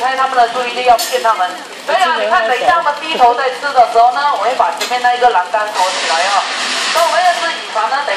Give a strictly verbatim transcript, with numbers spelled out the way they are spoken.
开他们的注意力，要骗他们。所以啊，你看，等一下他们低头在吃的时候呢，我会把前面那一个栏杆锁起来哦。